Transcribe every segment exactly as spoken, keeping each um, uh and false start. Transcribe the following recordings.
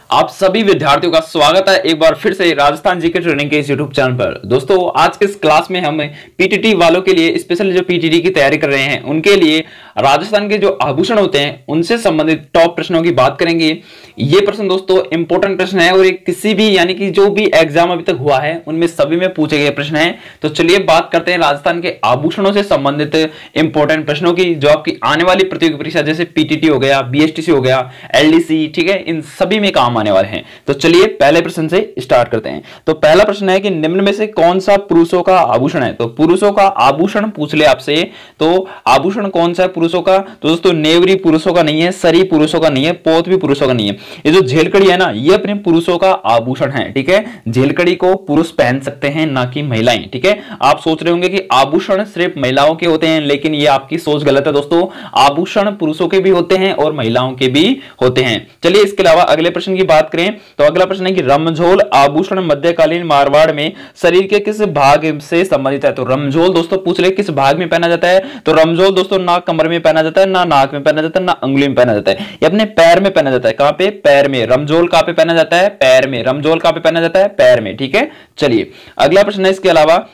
आप सभी विद्यार्थियों का स्वागत है एक बार फिर से राजस्थान जीके ट्रेनिंग के इस यूट्यूब चैनल पर। दोस्तों आज के इस क्लास में हम पीटीटी वालों के लिए स्पेशल जो पीटीटी की तैयारी कर रहे हैं उनके लिए राजस्थान के जो आभूषण होते हैं उनसे संबंधित टॉप प्रश्नों की बात करेंगे। ये प्रश्न दोस्तों इंपॉर्टेंट प्रश्न है और एक किसी भी यानी कि जो भी एग्जाम अभी तक हुआ है उनमें सभी में पूछे गए प्रश्न है। तो चलिए बात करते हैं राजस्थान के आभूषणों से संबंधित इंपॉर्टेंट प्रश्नों की जो आपकी आने वाली प्रतियोगी परीक्षा जैसे पीटीटी हो गया, बीएसटीसी हो गया, एलडीसी, ठीक है, इन सभी में काम आने वाले हैं। तो चलिए पहले प्रश्न से स्टार्ट करते हैं। तो पहला प्रश्न है कि निम्न में से कौन सा पुरुषों का आभूषण है। तो पुरुषों का आभूषण पूछ ले आपसे, तो आभूषण कौन सा है पुरुषों का। तो दोस्तों नेवरी पुरुषों का नहीं है, सरी पुरुषों का नहीं है, पोत भी पुरुषों का नहीं है। ये जो झेलकड़ी है ना ये अपने पुरुषों का आभूषण है, ठीक है। झेलकड़ी को पुरुष पहन सकते हैं ना कि महिलाएं, ठीक है। आप सोच रहे होंगे कि आभूषण सिर्फ महिलाओं के होते हैं, लेकिन ये आपकी सोच गलत है दोस्तों। आभूषण पुरुषों के भी होते हैं और महिलाओं के भी होते हैं। चलिए इसके अलावा अगले प्रश्न की बात करें तो अगला प्रश्न है कि रमझोल आभूषण मध्यकालीन मारवाड़ में शरीर के किस भाग से संबंधित है। तो रमझोल दोस्तों पूछ ले किस भाग में पहना जाता है। तो रमझोल दोस्तों ना कमर में पहना जाता है, ना नाक में पहना जाता है, ना अंगुली में पहना जाता है, ये अपने पैर में पहना जाता है। कहां पे? पैर में। रमझोल कहां पे पहना जाता है? पैर में। रमझोल कहां पे पहना जाता है? पैर में, ठीक है। चलिए अगला प्रश्न है इसके अलावा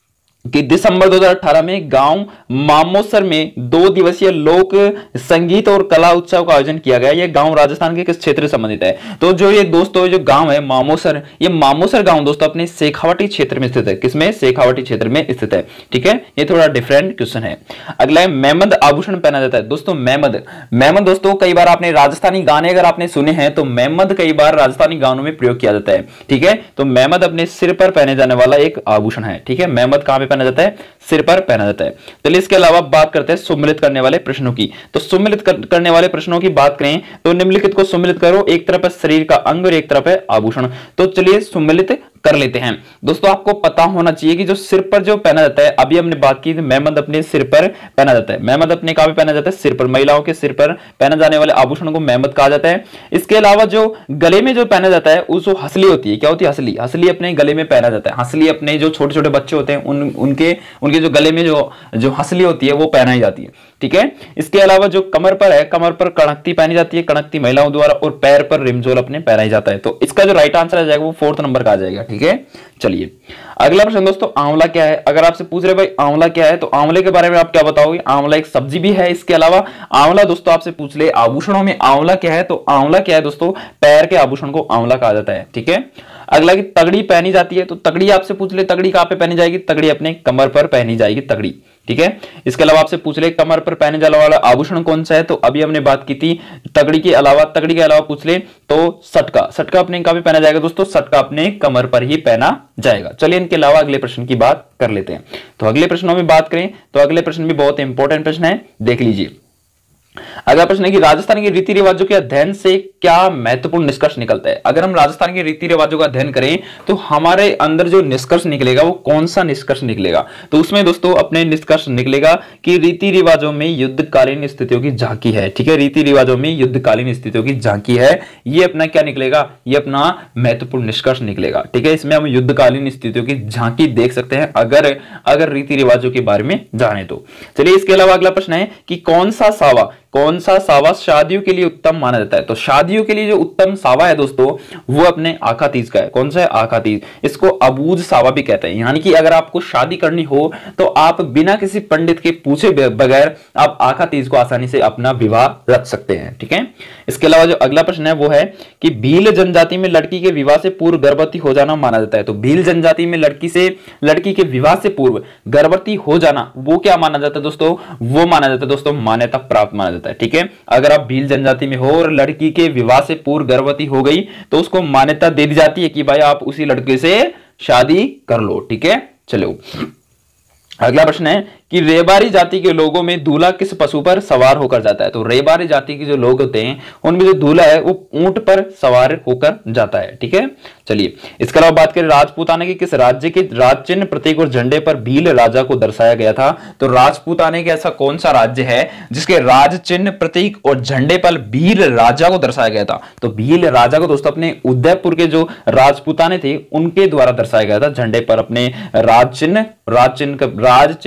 कि दिसंबर दो हज़ार अठारह में गांव मामोसर में दो दिवसीय लोक संगीत और कला उत्सव का आयोजन किया गया। यह गांव राजस्थान के किस क्षेत्र से संबंधित है। तो जो ये दोस्तों जो गांव है मामोसर, ये मामोसर गांव दोस्तों अपने शेखावाटी क्षेत्र में स्थित है। किसमें? शेखावाटी क्षेत्र में स्थित है, ठीक है। ये थोड़ा डिफरेंट क्वेश्चन है। अगला है मेहमद आभूषण पहना जाता है। दोस्तों मेहमद मेहमद दोस्तों कई बार आपने राजस्थानी गाने अगर आपने सुने हैं तो मेहमद कई बार राजस्थानी गानों में प्रयोग किया जाता है, ठीक है। तो मेहमद अपने सिर पर पहने जाने वाला एक आभूषण है, ठीक है। मेहमद कहां पे पहना जाता है? सिर पर पहना जाता है। चलिए इसके अलावा बात करते हैं सुम्मिलित करने वाले प्रश्नों की। तो सुम्मिलित कर, करने वाले प्रश्नों की बात करें तो निम्नलिखित को सुम्मिलित करो। एक तरफ है शरीर का अंग और एक तरफ है आभूषण। तो चलिए सुम्मिलित कर लेते हैं। दोस्तों आपको पता होना चाहिए कि जो सिर पर जो पहना जाता है, अभी हमने बात की मेहमद अपने सिर पर पहना जाता है। मेहमद अपने कहां पे पहना जाता है? सिर पर। महिलाओं के सिर पर पहना जाने वाले आभूषण को मेहमद कहा जाता है। इसके अलावा जो गले में जो पहना जाता है उस हसली होती है। क्या होती है? हसली। हसली अपने गले में पहना जाता है। हसली अपने जो छोटे छोटे बच्चे होते हैं उन उनके उनके जो गले में जो जो हसली होती है वो पहनाई जाती है, ठीक है। इसके अलावा जो कमर पर है, कमर पर कणकती पहनी जाती है, कणकती महिलाओं द्वारा, और पैर पर रिमझोल अपने पहनाई जाता है। तो इसका जो राइट आंसर आ जाएगा वो फोर्थ नंबर का आ जाएगा, ठीक है। चलिए अगला प्रश्न दोस्तों आंवला क्या है। अगर आपसे पूछ रहे भाई आंवला क्या है तो आंवले के बारे में आप क्या बताओगे। आंवला एक सब्जी भी है। इसके अलावा आंवला दोस्तों आपसे पूछ ले आभूषणों में आंवला क्या है तो आंवला क्या है दोस्तों? पैर के आभूषण को आंवला कहा जाता है, ठीक है। अगला की तगड़ी पहनी जाती है। तो तगड़ी आपसे पूछ ले तगड़ी कहां पे पहनी जाएगी? तगड़ी अपने कमर पर पहनी जाएगी, तगड़ी, ठीक है। इसके अलावा आपसे पूछ ले कमर पर पहने जाने वाला आभूषण कौन सा है। तो अभी हमने बात की थी तगड़ी के अलावा, तगड़ी के अलावा पूछ ले तो सटका। सटका अपने कहां पे पहना जाएगा दोस्तों? सटका अपने कमर पर ही पहना जाएगा। चलिए इनके अलावा अगले प्रश्न की बात कर लेते हैं। तो अगले प्रश्नों में बात करें तो अगले प्रश्न भी बहुत इंपॉर्टेंट प्रश्न है, देख लीजिए। अगला प्रश्न है कि राजस्थान के रीति रिवाजों के अध्ययन से क्या महत्वपूर्ण निष्कर्ष निकलता है। अगर हम राजस्थान के रीति रिवाजों का अध्ययन करें तो हमारे अंदर जो निष्कर्ष निकलेगा वो कौन सा निष्कर्ष निकलेगा। तो उसमें दोस्तों अपने निष्कर्ष निकलेगा कि रीति रिवाजों में युद्धकालीन स्थितियों की झांकी है, ठीक है। रीति रिवाजों में युद्धकालीन स्थितियों की झांकी है, ये अपना क्या निकलेगा? ये अपना महत्वपूर्ण निष्कर्ष निकलेगा, ठीक है। इसमें हम युद्धकालीन स्थितियों की झांकी देख सकते हैं अगर अगर रीति रिवाजों के बारे में जाने तो। चलिए इसके अलावा अगला प्रश्न है कि कौन सा सावा कौन सा सावा शादियों के लिए उत्तम माना जाता है। तो शादियों के लिए जो उत्तम सावा है दोस्तों वो अपने आखा तीज का है। कौन सा है? आखा तीज। इसको अबूझ सावा भी कहते हैं। यानी कि अगर आपको शादी करनी हो तो आप बिना किसी पंडित के पूछे बगैर आप आखा तीज को आसानी से अपना विवाह रख सकते हैं, ठीक है। इसके अलावा जो अगला प्रश्न है वो है कि भील जनजाति में लड़की के विवाह से पूर्व गर्भवती हो जाना माना जाता है। तो भील जनजाति में लड़की से लड़की के विवाह से पूर्व गर्भवती हो जाना वो क्या माना जाता है दोस्तों? वो माना जाता है दोस्तों मान्यता प्राप्त माना जाता है, ठीक है। अगर आप भील जनजाति में हो और लड़की के विवाह से पूर्व गर्भवती हो गई तो उसको मान्यता दे दी जाती है कि भाई आप उसी लड़के से शादी कर लो, ठीक है। चलो अगला प्रश्न है कि रेबारी जाति के लोगों में दूल्हा किस पशु पर सवार होकर जाता है। तो रेबारी जाति के जो लोग होते हैं उनमें जो दूल्हा है वो ऊंट पर सवार होकर जाता है, ठीक है। चलिए इसके अलावा बात करें राजपूताना के किस राज्य के राज चिन्ह प्रतीक और झंडे पर भील राजा को दर्शाया गया था। तो राजपूताना के ऐसा कौन सा राज्य है जिसके राज चिन्ह प्रतीक और झंडे पर भील राजा को दर्शाया गया था। तो भील राजा को दोस्तों अपने उदयपुर के जो राजपूताने थे उनके द्वारा दर्शाया गया था झंडे पर अपने राज चिन्ह राज चिन्ह राज चिन्ह प्रतीक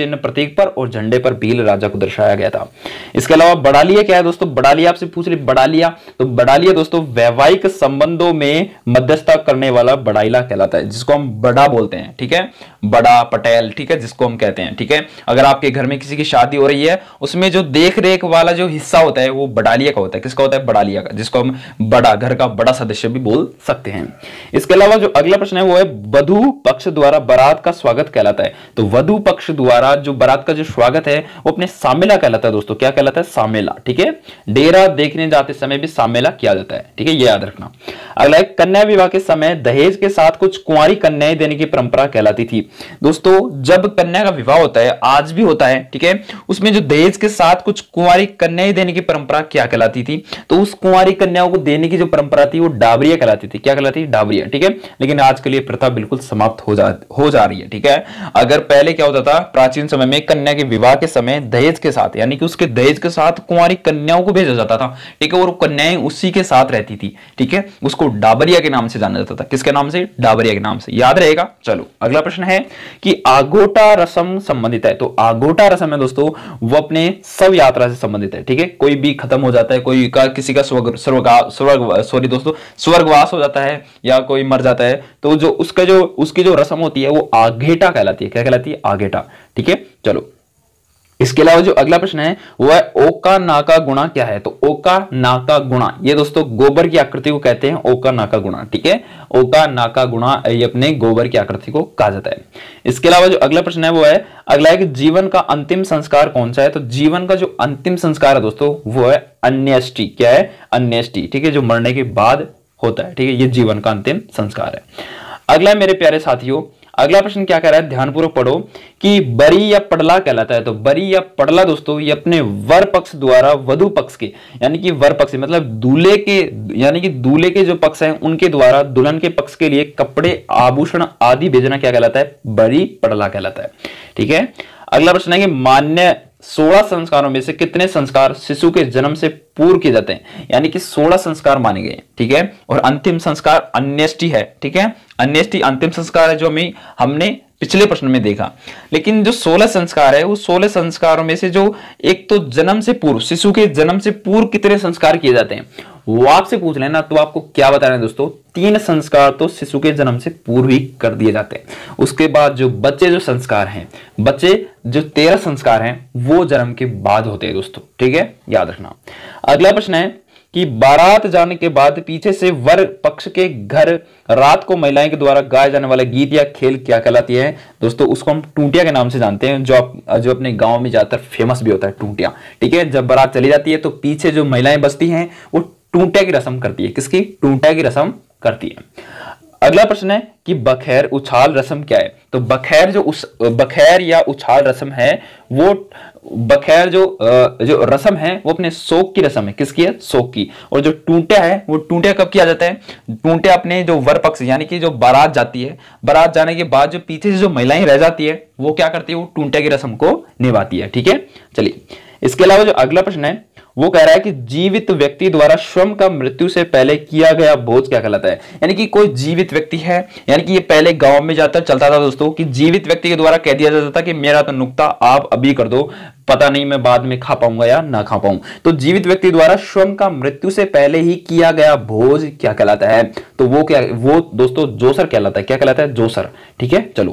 प्रतीक पर और झंडे पर भील राजा को दर्शाया गया था। इसके अलावा बड़ालिया क्या है दोस्तों, बड़ालिया आपसे पूछ रही बड़ालिया, तो बड़ालिया दोस्तों वैवाहिक संबंधों में मध्यस्थता करने वाला बड़ाइला कहलाता है, जिसको हम बड़ा बोलते हैं, ठीक है, बड़ा पटेल, ठीक है, जिसको हम कहते हैं, ठीक है। अगर आपके घर में किसी की शादी हो रही है, उसमें जो देख रेख वाला जो हिस्सा होता है वो बड़ालिया का होता है। किसका होता है? बड़ालिया का, जिसको हम बड़ा, घर का बड़ा सदस्य भी बोल सकते हैं। इसके अलावा जो अगला प्रश्न है वो है वधु पक्ष द्वारा बारात का स्वागत कहलाता है। तो वधु पक्ष द्वारा जो बारात का जो स्वागत है वो अपने सामेला कहलाता है दोस्तों। क्या कहलाता है? सामेला, ठीक है। डेरा देखने जाते समय भी सामेला किया जाता है, ठीक है, ये याद रखना। अगला है कन्या विवाह के समय दहेज के साथ कुछ कुंवारी कन्याएं देने की परंपरा कहलाती थी। दोस्तों जब कन्या का विवाह होता है, आज भी होता है, ठीक है, उसमें जो दहेज के साथ कुछ कुंवारी कन्याएं देने की परंपरा क्या कहलाती थी? तो उस कुंवारी कन्याओं को देने की जो परंपरा थी वो डाबरिया कहलाती थी। क्या कहलाती? डाबरिया, ठीक है। लेकिन आज के लिए प्रथा बिल्कुल समाप्त हो जा हो जा रही है, ठीक है। अगर पहले क्या होता था, प्राचीन समय में कन्या के विवाह के समय दहेज के साथ, यानी कि उसके दहेज के साथ कुंवारी कन्याओं को भेजा जाता था, ठीक है, और कन्याएं उसी के साथ रहती थी, ठीक है। उसको डाबरिया के नाम से जाना जाता था। किसके नाम से? डाबरिया के नाम से, याद रहेगा। चलो अगला प्रश्न है कि आगोटा रस्म संबंधित है। तो आगोटा रस्म है दोस्तों वो अपने शव यात्रा से संबंधित है, ठीक है। कोई भी खत्म हो जाता है, कोई का किसी का स्वर्ग स्वर्ग सॉरी दोस्तों स्वर्गवास हो जाता है या कोई मर जाता है, तो जो उसका जो उसकी जो रस्म होती है वो आगेटा कहलाती है। क्या कहलाती है? आगेटा, ठीक है। चलो इसके अलावा जो अगला प्रश्न है वो है ओका नाका गुणा क्या है? तो ओका नाका गुणा ये दोस्तों गोबर की आकृति को कहते हैं ओका नाका गुणा, ठीक है। ओका नाका गुणा ये अपने गोबर की आकृति को कहा जाता है। इसके अलावा जो अगला प्रश्न है वो है अगला है कि जीवन का अंतिम संस्कार कौन सा है? तो जीवन का जो अंतिम संस्कार है दोस्तों वो है अन्येष्टि। क्या है? अन्येष्टि, ठीक है, जो मरने के बाद होता है, ठीक है, ये जीवन का अंतिम संस्कार है। अगला मेरे प्यारे साथियों, अगला प्रश्न क्या कह रहा है, ध्यानपूर्वक पढ़ो कि बरी या पड़ला कहलाता है। तो बरी या पड़ला दोस्तों ये अपने वर पक्ष द्वारा वधु पक्ष के, यानी कि वर पक्ष मतलब दूल्हे के, यानी कि दूल्हे के जो पक्ष हैं उनके द्वारा दुल्हन के पक्ष के लिए कपड़े, आभूषण आदि भेजना क्या कहलाता है? बरी पड़ला कहलाता है, ठीक है। अगला प्रश्न है कि मान्य सोलह संस्कारों में से कितने संस्कार शिशु के जन्म से पूर्व किए जाते हैं? यानी कि सोलह संस्कार माने गए, ठीक है। और अंतिम संस्कार अन्येष्टि है, ठीक है। अन्येष्टि अंतिम संस्कार है जो हमें हमने पिछले प्रश्न में देखा। लेकिन जो सोलह संस्कार है वो सोलह संस्कारों में से जो एक तो जन्म से पूर्व, शिशु के जन्म से पूर्व कितने संस्कार किए जाते हैं वो आपसे पूछ लेना, तो आपको क्या बताना है दोस्तों? तीन संस्कार तो शिशु के जन्म से पूर्व ही कर दिए जाते हैं। उसके बाद जो बच्चे जो संस्कार हैं, बच्चे जो तेरह संस्कार हैं वो जन्म के बाद होते हैं दोस्तों, ठीक है, याद रखना। अगला प्रश्न है कि बारात जाने के बाद पीछे से वर पक्ष के घर रात को महिलाएं के द्वारा गाए जाने वाला गीत या खेल क्या कहलाती है? दोस्तों उसको हम टूंटिया के नाम से जानते हैं, जो आप, जो अपने गांव में ज्यादातर फेमस भी होता है, टूंटिया, ठीक है। जब बारात चली जाती है तो पीछे जो महिलाएं बसती हैं वो टूंटिया की रस्म करती है। किसकी? टूंटिया की रस्म करती है। अगला प्रश्न है कि बखैर उछाल रस्म क्या है? तो बखैर जो उस बखैर या उछाल रस्म है वो बखैर जो जो रस्म है वो अपने शोक की रस्म है। किसकी है? शोक की। और जो टूंटिया है वो टूंटिया कब किया जाता है? टूंटिया अपने जो वर पक्ष यानी कि जो बारात जाती है, बारात जाने के बाद जो पीछे से जो महिलाएं रह जाती है वो क्या करती है? वो टूंटिया की रस्म को निभाती है, ठीक है। चलिए इसके अलावा जो अगला प्रश्न है वो कह रहा है कि जीवित व्यक्ति द्वारा स्वयं का मृत्यु से पहले किया गया भोज क्या कहलाता है? यानी कि कोई जीवित व्यक्ति है, यानी कि ये पहले गांव में जाकर चलता था दोस्तों कि जीवित व्यक्ति के द्वारा कह दिया जाता था कि मेरा तो नुक्ता आप अभी कर दो, पता नहीं मैं बाद में खा पाऊंगा या ना खा पाऊं। तो जीवित व्यक्ति द्वारा स्वयं का मृत्यु से पहले ही किया गया भोज क्या कहलाता है? तो वो क्या, वो दोस्तों जोसर कहलाता है। क्या कहलाता है? जोसर, ठीक है। चलो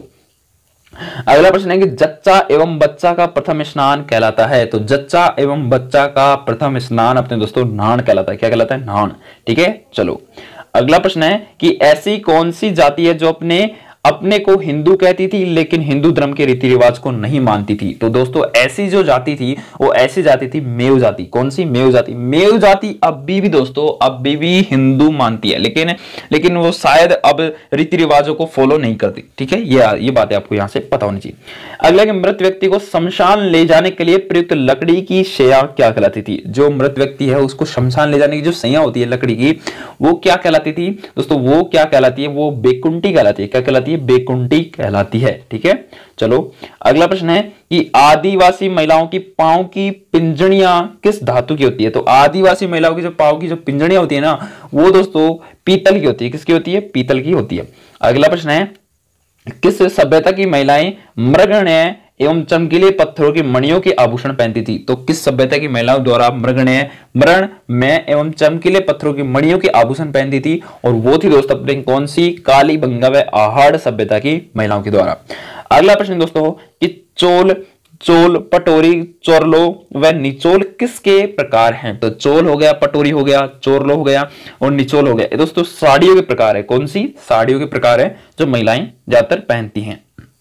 अगला प्रश्न है कि जच्चा एवं बच्चा का प्रथम स्नान कहलाता है। तो जच्चा एवं बच्चा का प्रथम स्नान अपने दोस्तों नान कहलाता है। क्या कहलाता है? नान, ठीक है। चलो अगला प्रश्न है कि ऐसी कौन सी जाति है जो अपने अपने को हिंदू कहती थी लेकिन हिंदू धर्म के रीति रिवाज को नहीं मानती थी? तो दोस्तों ऐसी जो जाति थी वो ऐसी जाति थी मेव जाति। कौन सी? मेव जाति। मेव जाति अभी भी दोस्तों अभी भी हिंदू मानती है, लेकिन लेकिन वो शायद अब रीति रिवाजों को फॉलो नहीं करती, ठीक है। ये ये बातें आपको यहां से पता होनी चाहिए। अगला कि मृत व्यक्ति को शमशान ले जाने के लिए प्रयुक्त लकड़ी की शैया क्या कहलाती थी? जो मृत व्यक्ति है उसको शमशान ले जाने की जो शैया होती है लकड़ी की वो क्या कहलाती थी दोस्तों? वो क्या कहलाती है? वो बेकुंठी कहलाती है। क्या कहलाती है? बेकुंठी कहलाती है, ठीक है। चलो अगला प्रश्न है कि आदिवासी महिलाओं की पांव की पिंजड़ियां किस धातु की होती है? तो आदिवासी महिलाओं की जो पांव की जो पिंजड़ियां होती है ना वो दोस्तों पीतल की होती है। किसकी होती है? पीतल की होती है। अगला प्रश्न है किस सभ्यता की महिलाएं मृगण्य एवं चमकीले पत्थरों की मणियों के आभूषण पहनती थी। तो किस सभ्यता की महिलाओं द्वारा मृगण्य मरण में एवं चमकीले पत्थरों की मणियों के आभूषण पहनती थी? और वो थी दोस्तों अपने कौन सी? कालीबंगा व आहड़ सभ्यता की महिलाओं के द्वारा। अगला प्रश्न दोस्तों हो कि चोल चोल पटोरी चोरलो व निचोल किसके प्रकार हैं? तो चोल हो गया, पटोरी हो गया, चोरलो हो गया और निचोल हो गया। ये दोस्तों साड़ियों के प्रकार है। कौन सी? साड़ियों के प्रकार है जो महिलाएं ज्यादातर पहनती हैं।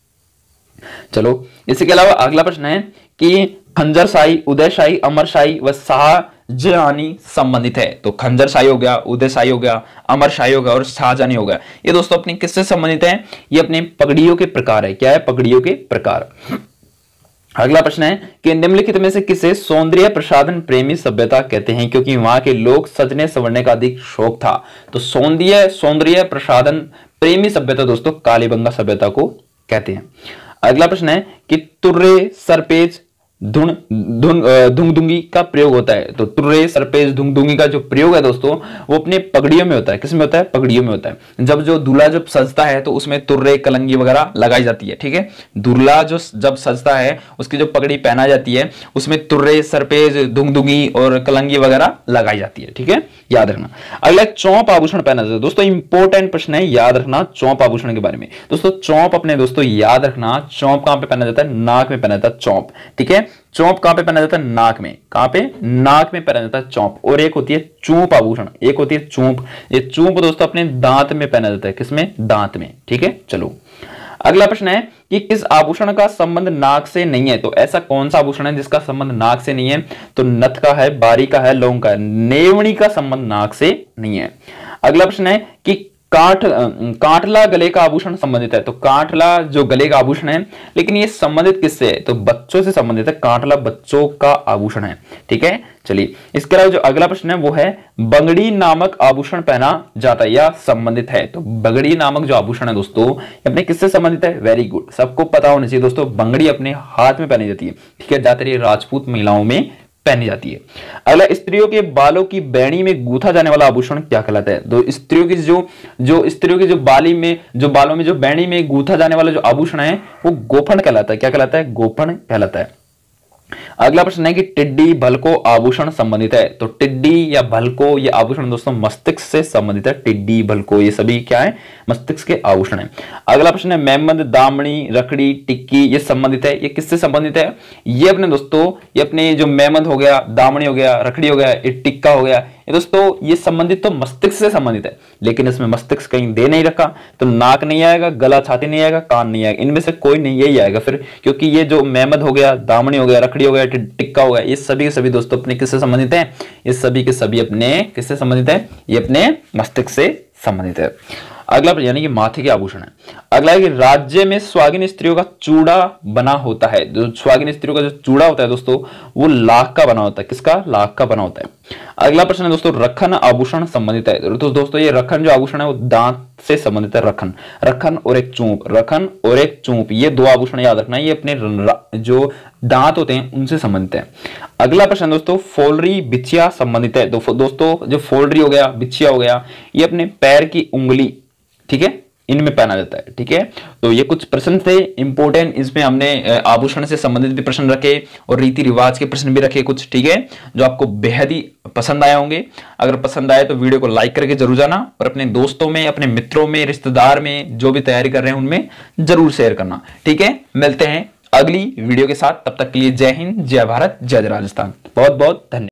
चलो इसके अलावा अगला प्रश्न है कि खंजरशाही, उदयशाही, अमरशाही व शाहजहानी संबंधित है। तो खंजरशाही हो गया, उदयशाही हो गया, अमरशाही हो गया और शाहजहानी हो गया। ये दोस्तों अपनी किससे संबंधित है? ये अपने पगड़ियों के प्रकार है। क्या है? पगड़ियों के प्रकार। अगला प्रश्न है कि निम्नलिखित में से किसे सौंदर्य प्रसाधन प्रेमी सभ्यता कहते हैं? क्योंकि वहां के लोग सजने संवरने का अधिक शौक था। तो सौंदर्य सौंदर्य प्रसाधन प्रेमी सभ्यता दोस्तों कालीबंगा सभ्यता को कहते हैं। अगला प्रश्न है कि तुर्रे, सरपेज, धुन धुन धुंगधुंगी का प्रयोग होता है। तो तुर्रे, सरपेज, धुंगधुंगी का जो प्रयोग है दोस्तों वो अपने पगड़ियों में होता है। किसमें होता है? पगड़ियों में होता है। जब जो दूल्हा जब सजता है तो उसमें तुर्रे, कलंगी वगैरह लगाई जाती है। ठीक है, दूल्हा जो जब सजता है उसकी जो पगड़ी पहना जाती है उसमें तुर्रे, सरपेज, धुंगधुंगी और कलंगी वगैरह लगाई जाती है। ठीक है, याद रखना। अगला चौंप आभूषण पहना जाता है। दोस्तों इंपॉर्टेंट प्रश्न है, याद रखना चौंप आभूषण के बारे में। दोस्तों चौंप अपने दोस्तों याद रखना, चौंप कहां पे पहना जाता है? नाक में पहना जाता है चौंप। ठीक है, चौंप कहां पे पहना जाता है? नाक में। कहां पे? नाक में पहना जाता है चौंप। और एक होती है चूंप आभूषण, एक होती है चूंप। ये चूंप दोस्तों अपने दांत में पहना जाता है। किसमें? दांत में। ठीक है, चलो अगला प्रश्न है कि किस आभूषण का संबंध नाक से नहीं है? तो ऐसा कौन सा आभूषण है जिसका संबंध नाक से नहीं है? तो नथ का है, बारी का है, लौंग का है। नेवणी का संबंध नाक से नहीं है। अगला प्रश्न है कि काठ काठला गले का आभूषण संबंधित है। तो काठला जो गले का आभूषण है, लेकिन ये संबंधित किससे है? तो बच्चों से संबंधित है। काठला बच्चों का आभूषण है। ठीक है, चलिए इसके अलावा जो अगला प्रश्न है वो है बंगड़ी नामक आभूषण पहना जाता है या संबंधित है? तो बंगड़ी नामक जो आभूषण है दोस्तों अपने किससे संबंधित है? वेरी गुड, सबको पता होना चाहिए दोस्तों। बंगड़ी अपने हाथ में पहनी जाती है। ठीक है, ज्यादातर ये राजपूत महिलाओं में पहनी जाती है। अगला स्त्रियों के बालों की बैणी में गूंथा जाने वाला आभूषण क्या कहलाता है? तो स्त्रियों की जो जो स्त्रियों की जो बाली में जो बालों में जो बैणी में गूंथा जाने वाला जो आभूषण है वो गोफन कहलाता है। क्या कहलाता है? गोफन कहलाता है। अगला प्रश्न है कि टिड्डी भलको आभूषण संबंधित है। तो टिड्डी या भलको ये आभूषण दोस्तों मस्तिष्क से संबंधित है। टिड्डी भलको ये सभी क्या है? मस्तिष्क के आभूषण है। अगला प्रश्न है मेमंद, दामनी, रखड़ी, टिक्की ये संबंधित है। ये किससे संबंधित है? ये अपने दोस्तों ये अपने जो मेमंद हो गया, दामनी हो गया, रखड़ी हो गया, ये टिक्का हो गया, ये दोस्तों ये संबंधित तो मस्तिष्क से संबंधित है। लेकिन इसमें मस्तिष्क कहीं दे नहीं रखा, तो नाक नहीं आएगा, गला छाती नहीं आएगा, कान नहीं आएगा, इनमें से कोई नहीं यही आएगा फिर। क्योंकि ये जो मेमंद हो गया, दामनी हो गया, रखड़ी हो गया, टिक्का हो गया, ये सभी के सभी दोस्तों अपने किससे संबंधित है? ये सभी के सभी अपने किससे संबंधित है? ये अपने मस्तिष्क से संबंधित है। अगला यानी कि माथे के आभूषण है। अगला है कि राज्य में स्वागिन स्त्रियों का चूड़ा बना होता है। जो स्वागिन स्त्रियों का जो चूड़ा होता है दोस्तों वो लाख का बना होता है। किसका? लाख का बना होता है। अगला प्रश्न है दोस्तों रखन आभूषण संबंधित है। तो दोस्तों ये रखन जो आभूषण है वो दांत से संबंधित है। रखन रखन और एक चूंप, रखन और एक चूंप ये दो आभूषण याद रखना, ये अपने जो दांत होते हैं उनसे संबंधित है। अगला प्रश्न दोस्तों फोलरी बिछिया संबंधित है। तो दोस्तों जो फोलरी हो गया, बिछिया हो गया, ये अपने पैर की उंगली, ठीक है, इनमें पहना जाता है। ठीक है, तो ये कुछ प्रश्न थे इंपॉर्टेंट। इसमें हमने आभूषण से संबंधित भी प्रश्न रखे और रीति रिवाज के प्रश्न भी रखे कुछ। ठीक है, जो आपको बेहद ही पसंद आए होंगे। अगर पसंद आए तो वीडियो को लाइक करके जरूर जाना और अपने दोस्तों में, अपने मित्रों में, रिश्तेदार में जो भी तैयारी कर रहे हैं उनमें जरूर शेयर करना। ठीक है, मिलते हैं अगली वीडियो के साथ। तब तक के लिए जय हिंद, जय भारत, जय राजस्थान। बहुत बहुत धन्यवाद।